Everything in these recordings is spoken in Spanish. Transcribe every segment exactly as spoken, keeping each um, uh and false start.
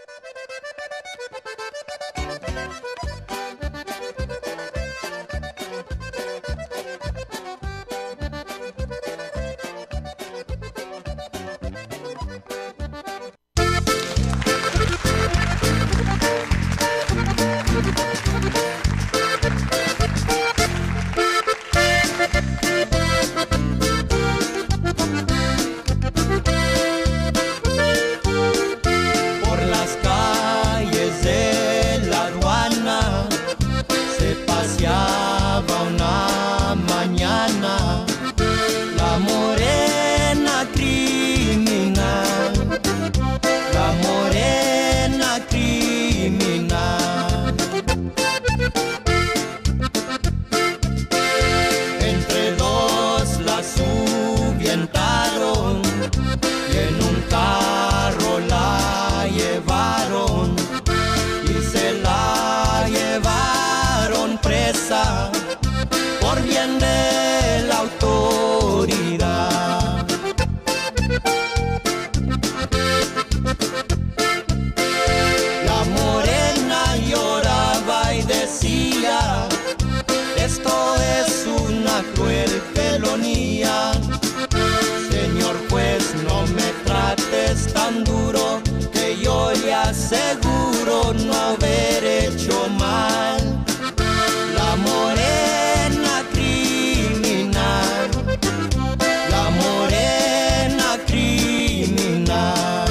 Seguro no haber hecho mal. La morena criminal, la morena criminal.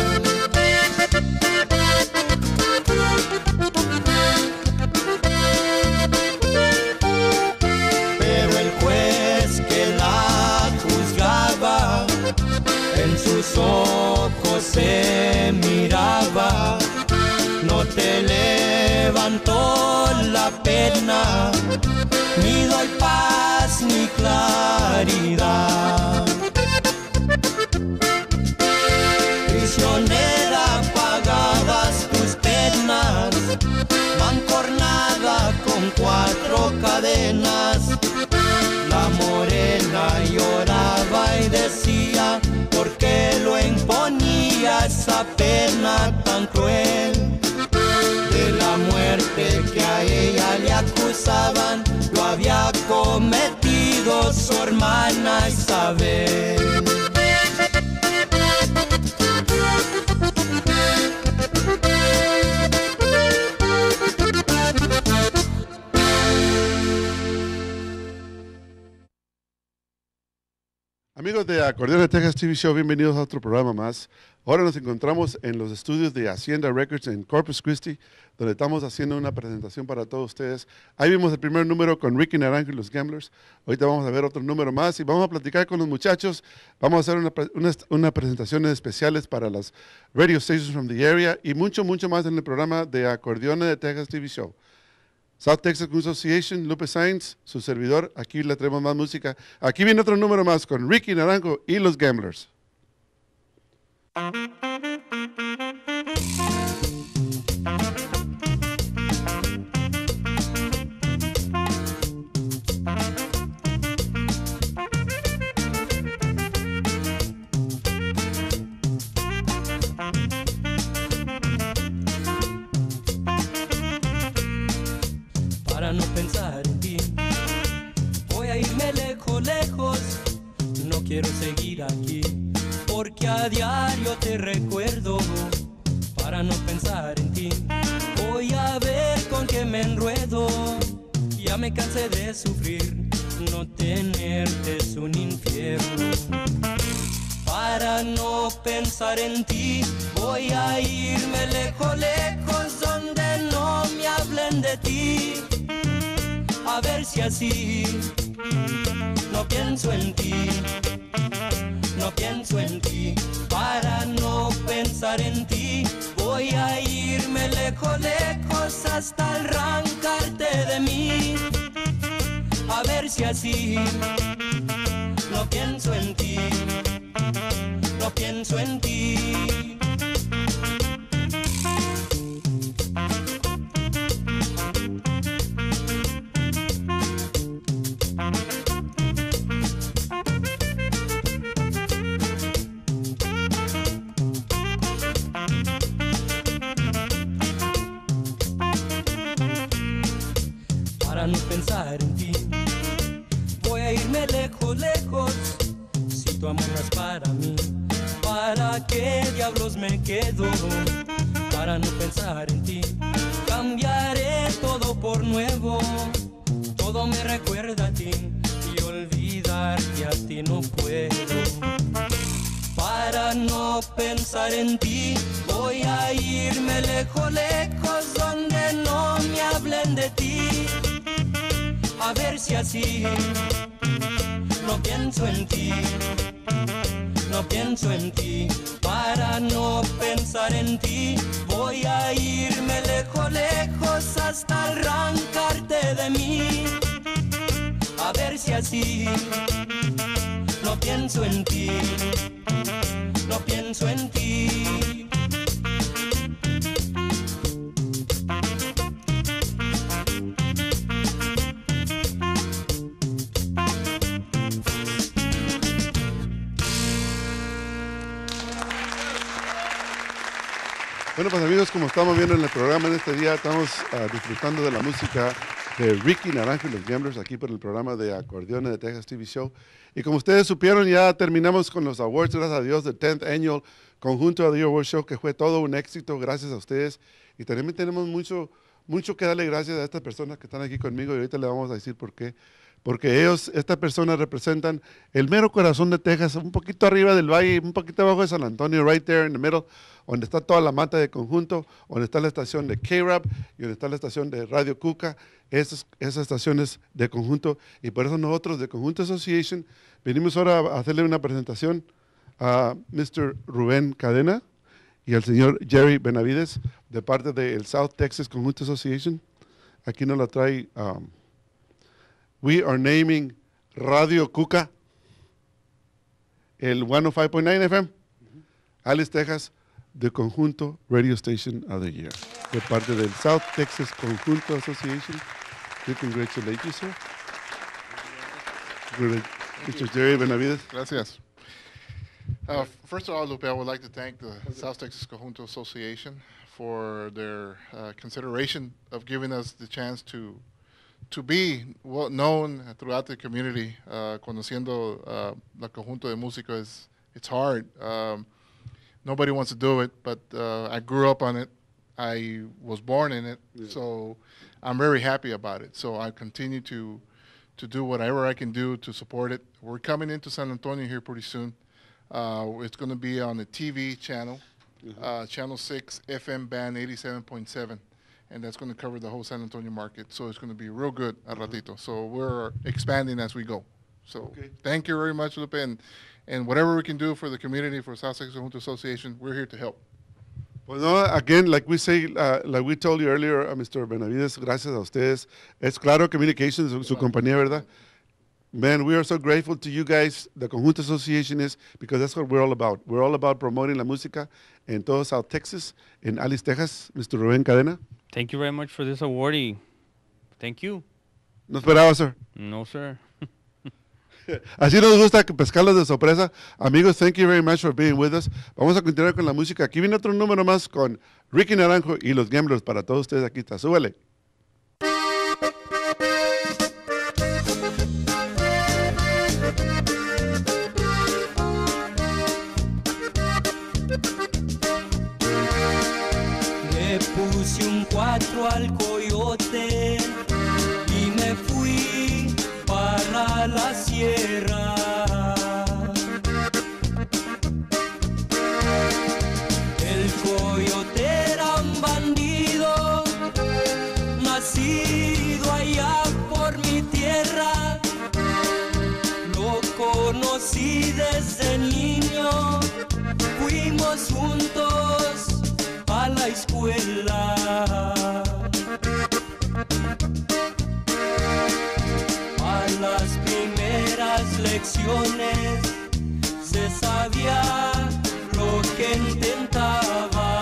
Pero el juez que la juzgaba, en sus ojos se miraba. No te levantó la pena, ni doy paz ni claridad. Prisionera, pagadas tus penas, mancornada con cuatro cadenas. La morena lloraba y decía, ¿por qué lo imponía esa pena tan cruel? De la muerte que a ella le acusaban, lo había cometido su hermana Isabel. Amigos de Acordeón de Texas T V Show, bienvenidos a otro programa más. Ahora nos encontramos en los estudios de Hacienda Records en Corpus Christi, donde estamos haciendo una presentación para todos ustedes. Ahí vimos el primer número con Ricky Naranjo y los Gamblers. Ahorita vamos a ver otro número más y vamos a platicar con los muchachos. Vamos a hacer una, una, una presentaciones especiales para las radio stations from the area y mucho, mucho más en el programa de Acordeón de Texas T V Show. South Texas Association, Lupe Sainz, su servidor, aquí le traemos más música. Aquí viene otro número más con Ricky Naranjo y los Gamblers. Para no pensar en ti, voy a irme lejos, lejos, no quiero seguir aquí, porque a diario te recuerdo. Para no pensar en ti, voy a ver con qué me enredo, ya me cansé de sufrir, no tenerte es un infierno. Para no pensar en ti, voy a irme lejos, lejos, donde no me hablen de ti. A ver si así no pienso en ti, no pienso en ti. Para no pensar en ti, voy a irme lejos, lejos, hasta arrancarte de mí. A ver si así no pienso en ti, no pienso en ti. a irme lejos, lejos. Si tu amor no es para mí, ¿para qué diablos me quedo? Para no pensar en ti, cambiaré todo por nuevo. Todo me recuerda a ti y olvidarte a ti no puedo. Para no pensar en ti, voy a irme lejos, lejos, donde no me hablen de ti. A ver si así no pienso en ti, no pienso en ti. Para no pensar en ti, voy a irme lejos, lejos, hasta arrancarte de mí. A ver si así no pienso en ti, no pienso en ti. Bueno, pues amigos, como estamos viendo en el programa en este día, estamos uh, disfrutando de la música de Ricky Naranjo y los Gamblers aquí por el programa de Acordeones de Texas T V Show. Y como ustedes supieron, ya terminamos con los awards, gracias a Dios, del tenth Annual Conjunto de The Award Show, que fue todo un éxito, gracias a ustedes. Y también tenemos mucho, mucho que darle gracias a estas personas que están aquí conmigo, y ahorita le vamos a decir por qué. Porque ellos, estas personas representan el mero corazón de Texas, un poquito arriba del valle, un poquito abajo de San Antonio, right there in the middle, donde está toda la mata de Conjunto, donde está la estación de K-Rap y donde está la estación de Radio Cuca, esas, esas estaciones de Conjunto. Y por eso nosotros de Conjunto Association venimos ahora a hacerle una presentación a mister Rubén Cadena y al señor Jerry Benavides de parte del South Texas Conjunto Association. Aquí nos la trae... Um, We are naming Radio Cuca, el ciento cinco point nine F M, mm-hmm. Alice, Texas, the Conjunto Radio Station of the Year, de parte del South Texas Conjunto Association. We congratulate you, sir. mister Jerry Benavides. Gracias. Uh, first of all, Lupe, I would like to thank the South Texas Conjunto Association for their uh, consideration of giving us the chance to to be well known throughout the community. Uh, conociendo uh, la conjunto de músicos, is it's hard. Um, nobody wants to do it, but uh, I grew up on it. I was born in it, yeah. So I'm very happy about it. So I continue to to do whatever I can do to support it. We're coming into San Antonio here pretty soon. Uh, it's going to be on the T V channel, mm-hmm. uh, Channel six, F M band eighty-seven point seven. And that's going to cover the whole San Antonio market. So it's going to be real good a ratito. So we're expanding as we go. So okay. Thank you very much, Lupe. And, and whatever we can do for the community, for South Texas Conjunto Association, we're here to help. Well, no, again, like we say, uh, like we told you earlier, uh, mister Benavides, gracias a ustedes. Es Claro Communications, su, su compañía, ¿verdad? Man, we are so grateful to you guys, the Conjunto Association is, because that's what we're all about. We're all about promoting la música en todo South Texas, en Alice, Texas. mister Rubén Cadena. Thank you very much for this award. Thank you. ¿No esperaba, sir? No, sir. Así nos gusta pescarlos de sorpresa. Amigos, thank you very much for being with us. Vamos a continuar con la música. Aquí viene otro número más con Ricky Naranjo y los Gamblers para todos ustedes. Aquí está, súbele. Le puse un cuatro al coyote y me fui para la sierra. El coyote era un bandido, nacido allá por mi tierra. Lo conocí desde niño, fuimos juntos a la escuela. A las primeras lecciones se sabía lo que intentaba.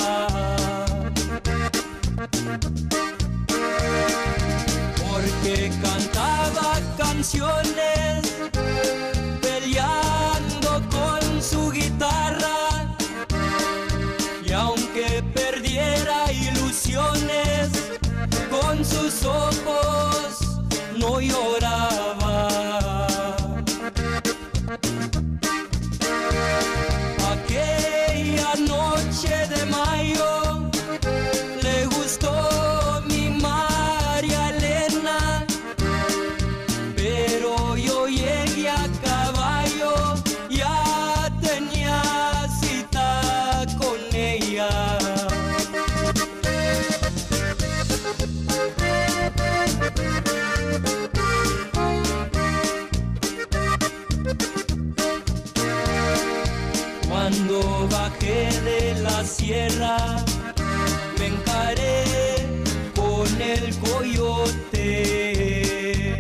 Porque cantaba canciones peleando con su guitarra. Y aunque perdiera ilusiones, con sus ojos no lloraba. sierra me encaré con el coyote.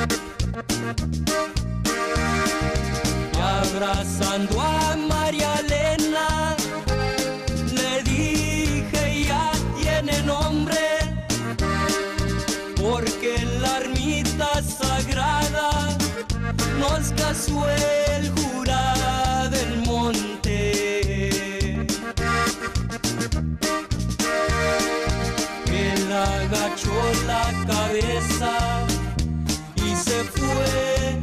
Y abrazando a María Elena le dije ya tiene nombre, porque en la ermita sagrada nos casó el jurado del monte. Él agachó la cabeza y se fue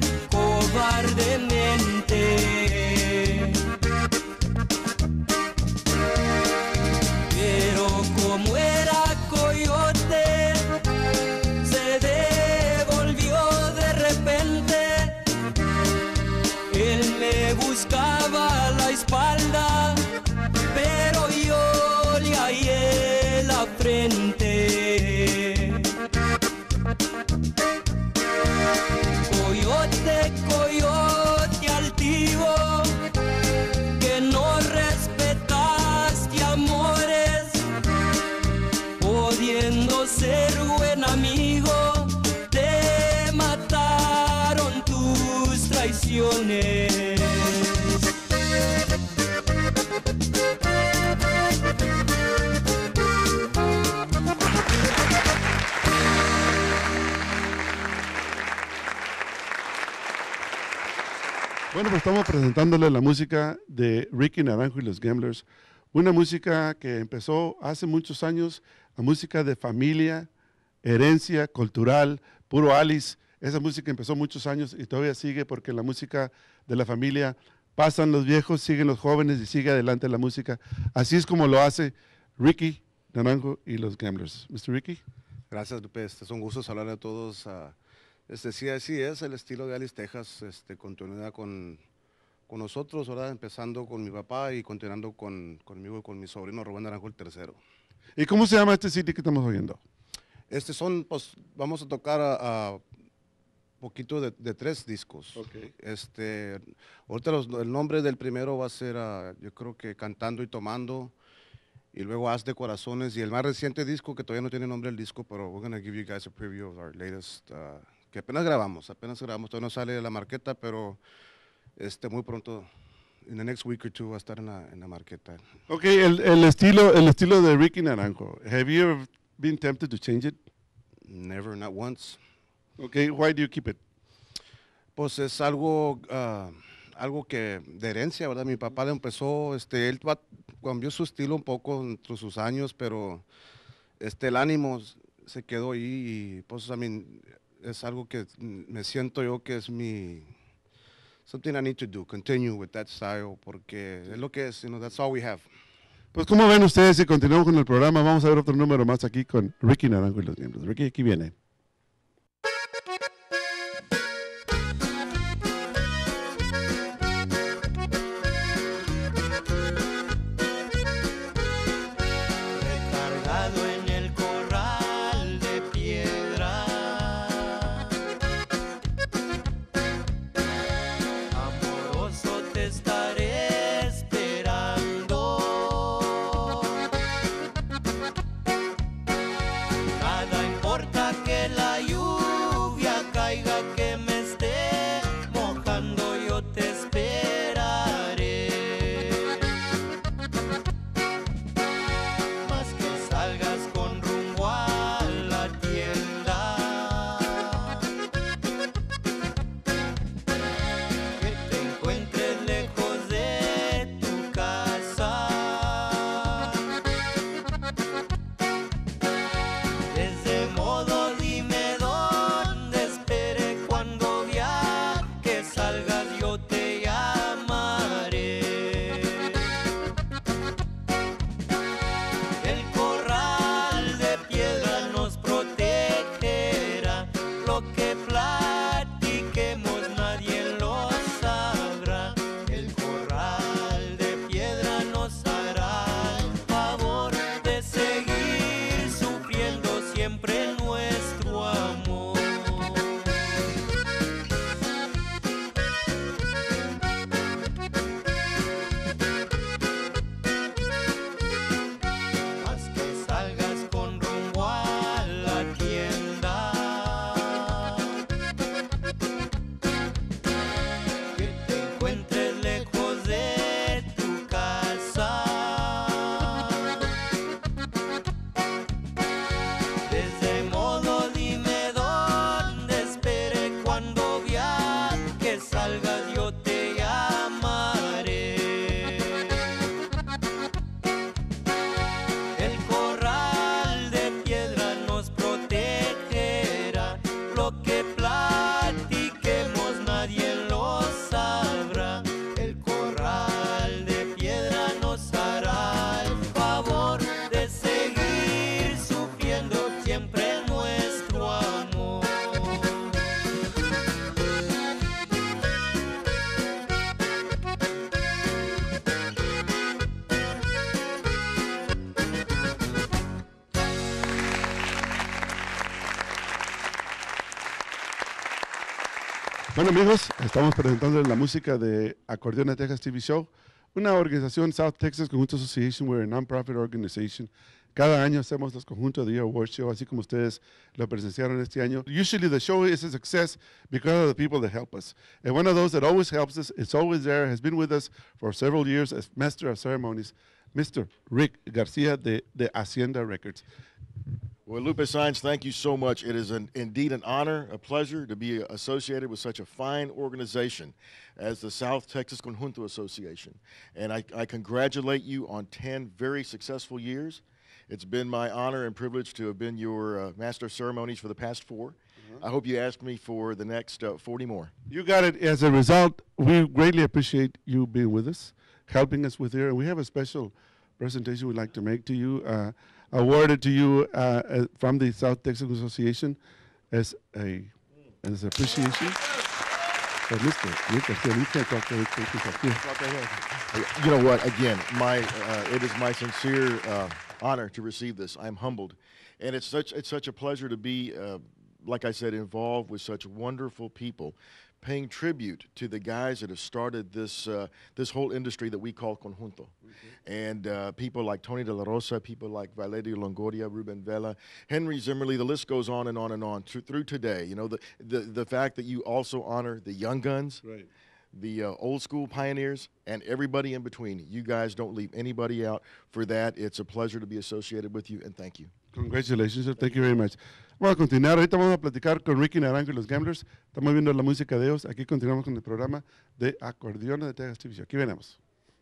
cobardemente. Pero como era coyote, se devolvió de repente. Él me buscaba la espalda, pero yo le hallé la frente. Coyote, coyote altivo, que no respetaste amores, pudiendo ser buen amigo, te mataron tus traiciones. Bueno, pues estamos presentándole la música de Ricky Naranjo y los Gamblers, una música que empezó hace muchos años, la música de familia, herencia cultural, puro Alice. Esa música empezó muchos años y todavía sigue, porque la música de la familia, pasan los viejos, siguen los jóvenes y sigue adelante la música. Así es como lo hace Ricky Naranjo y los Gamblers. mister Ricky. Gracias, Lupe. Este, es un gusto saludar a todos. Uh, este, sí, así es el estilo de Alice, Texas, este, continuidad con, con nosotros, ¿verdad? Empezando con mi papá y continuando con, conmigo y con mi sobrino Rubén Naranjo el tercero. ¿Y cómo se llama este C D que estamos oyendo? Este son, pues, vamos a tocar a, a poquito de, de tres discos. Okay. Este, ahorita los, el nombre del primero va a ser, uh, yo creo que Cantando y Tomando, y luego Haz de Corazones, y el más reciente disco, que todavía no tiene nombre el disco, pero we're going to give you guys a preview of our latest, uh, que apenas grabamos, apenas grabamos, todavía no sale de la marqueta, pero este, muy pronto, in the next week or two, va a estar en la, en la marqueta. Ok, el, el, estilo, el estilo de Ricky Naranjo, have you ever been tempted to change it? Never, not once. Okay, why do you keep it? Pues es algo, uh, algo que de herencia, ¿verdad? Mi papá empezó, este, él va, cambió su estilo un poco entre sus años, pero este, el ánimo se quedó ahí y pues, I mean, es algo que me siento yo que es mi, something I need to do, continue with that style, porque es lo que es, you know, that's all we have. Pues como ven ustedes, si continuamos con el programa, vamos a ver otro número más aquí con Ricky Naranjo y los Gamblers. Ricky, aquí viene. Nada importa que Bueno amigos, estamos presentando la música de Acordeón de Texas T V Show, una organización South Texas Conjunto Association, we're a non-profit organization. Cada año hacemos los Conjunto de Award Show, así como ustedes lo presenciaron este año. Usually the show is a success because of the people that help us. And one of those that always helps us, it's always there, has been with us for several years as Master of Ceremonies, Mister Rick Garcia de, de Hacienda Records. Well, Lupe Saenz, thank you so much. It is an, indeed an honor, a pleasure to be associated with such a fine organization as the South Texas Conjunto Association. And I, I congratulate you on ten very successful years. It's been my honor and privilege to have been your uh, Master of Ceremonies for the past four. Mm-hmm. I hope you ask me for the next uh, forty more. You got it. As a result, we greatly appreciate you being with us, helping us with here. And we have a special presentation we'd like to make to you, uh, awarded to you uh, uh, from the South Texas Association as a as appreciation. So Mister Rick Garcia, you can't talk to Rick. You know what? Again, my uh, it is my sincere uh, honor to receive this. I'm humbled, and it's such it's such a pleasure to be, uh, like I said, involved with such wonderful people, paying tribute to the guys that have started this uh, this whole industry that we call Conjunto. Mm-hmm. And uh, people like Tony De La Rosa, people like Valerio Longoria, Ruben Vela, Henry Zimmerly, the list goes on and on and on to, through today. You know, the, the, the fact that you also honor the young guns, right, the uh, old school pioneers, and everybody in between. You guys don't leave anybody out. For that, it's a pleasure to be associated with you, and thank you. Congratulations, sir. Thank you very much. Vamos a continuar. Ahorita vamos a platicar con Ricky Naranjo y los Gamblers. Estamos viendo la música de ellos. Aquí continuamos con el programa de Acordeones de Texas T V Show. Aquí venimos.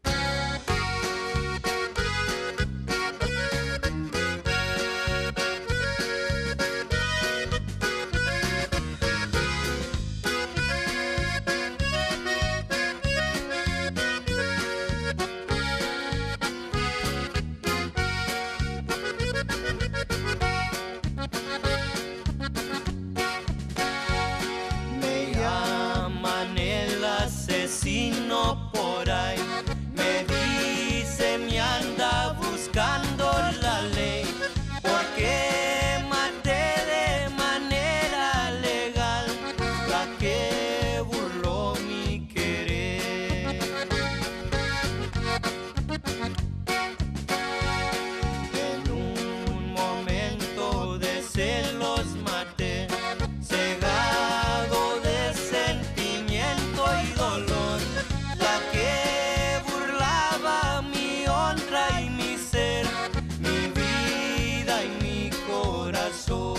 Por ahí me dice me anda buscando la ley porque maté de manera legal la que burló mi querer. En un momento de celos maté, cegado de sentimiento y dolor, la que burlaba mi honra y mi ser, mi vida y mi corazón.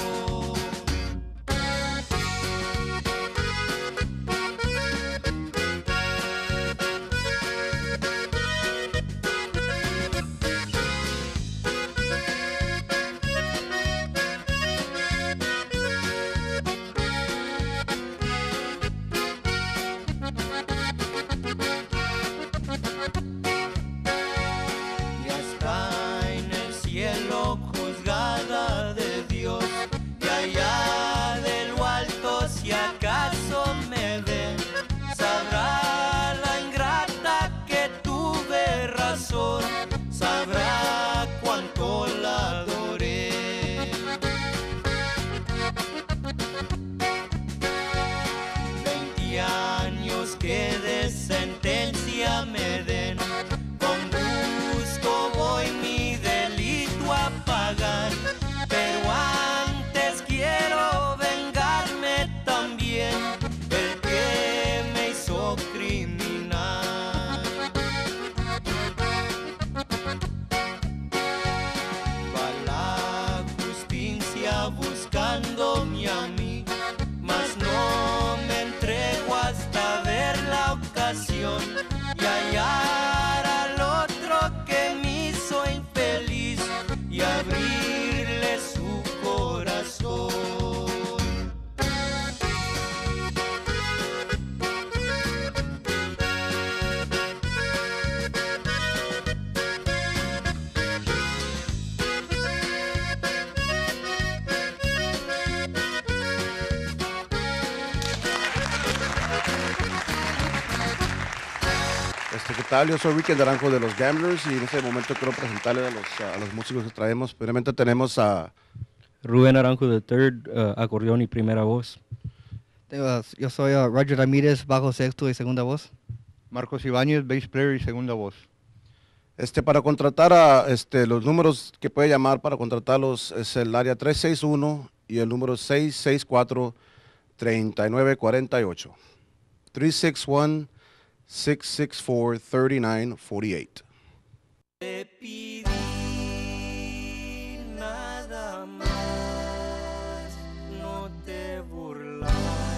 Juzgada de Dios, y allá de lo alto si acaso me ven, sabrá la ingrata que tuve razón, sabrá cuánto la adoré. Veinte años que de sentencia me den, con gusto voy mi delito a pagar, pero antes quiero vengarme también del que me hizo criminal. Va la justicia buscándome a mí, mas no me entrego hasta ver la ocasión y hallar al otro que me hizo infeliz y abrirle su corazón. Este, ¿qué tal? Yo soy Ricky Naranjo de los Gamblers y en este momento quiero presentarles a los, a los músicos que traemos. Primeramente tenemos a Rubén Naranjo the third, uh, acordeón y primera voz. Uh, yo soy uh, Roger Ramírez, bajo sexto y segunda voz. Marcos Ibáñez, bass player y segunda voz. Este, para contratar a este, los números que puede llamar para contratarlos es el área tres seis uno y el número seis seis cuatro, tres nueve cuatro ocho. tres seis uno, seis seis cuatro, tres nueve cuatro ocho. Te pedí nada más, no te burlarás.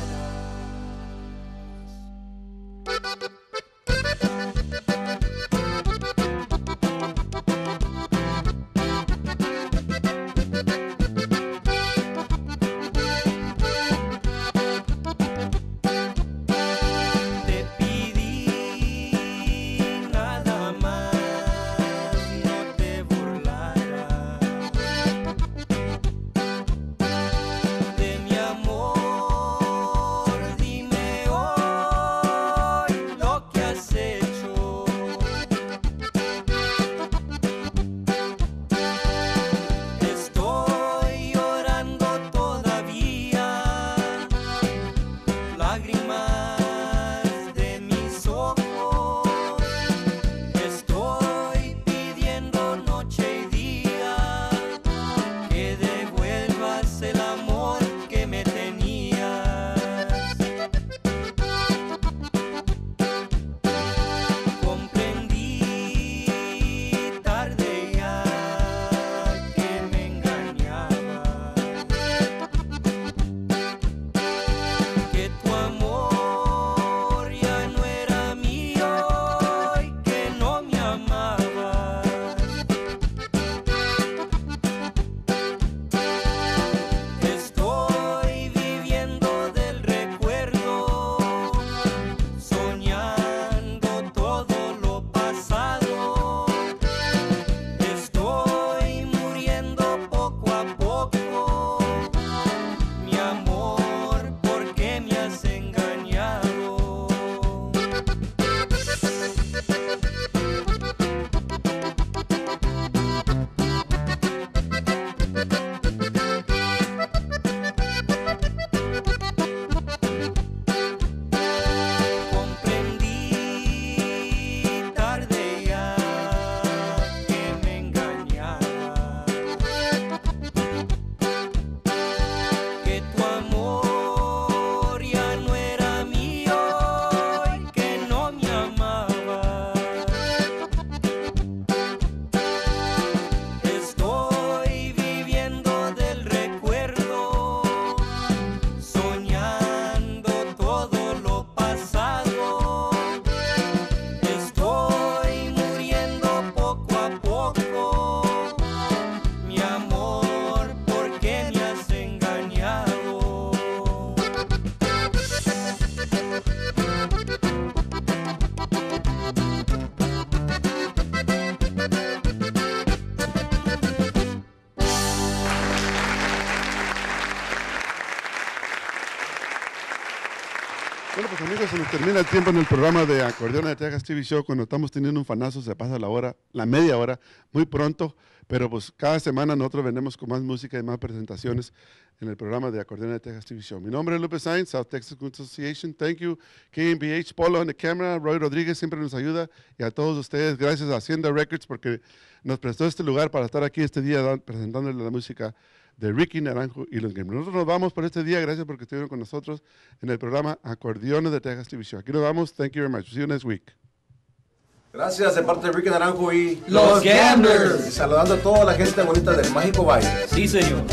Bueno, pues amigos, se nos termina el tiempo en el programa de Acordeones de Texas T V Show. Cuando estamos teniendo un fanazo se pasa la hora, la media hora, muy pronto. Pero pues cada semana nosotros venimos con más música y más presentaciones en el programa de Acordeones de Texas T V Show. Mi nombre es Lupe Sainz, South Texas Country Association. Thank you, K M B H, Polo en the camera, Roy Rodríguez siempre nos ayuda. Y a todos ustedes, gracias a Hacienda Records porque nos prestó este lugar para estar aquí este día dan, presentándole la música de Ricky Naranjo y los Gamers. Nosotros nos vamos por este día. Gracias porque estuvieron con nosotros en el programa Acordeones de Texas T V Show. Aquí nos vamos. Thank you very much. See you next week. Gracias de parte de Ricky Naranjo y Los Gamblers. Y saludando a toda la gente bonita del Mágico Valle. Sí, señor.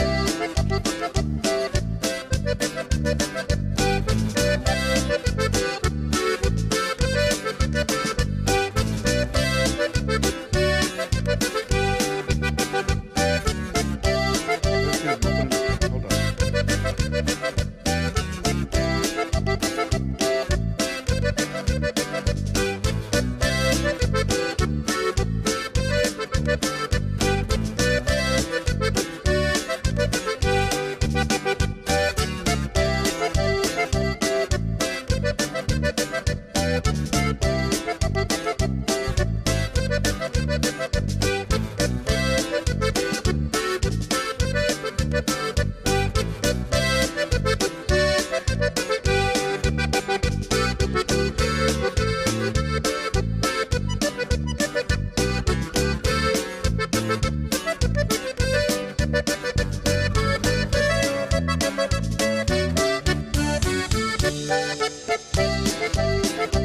Thank you.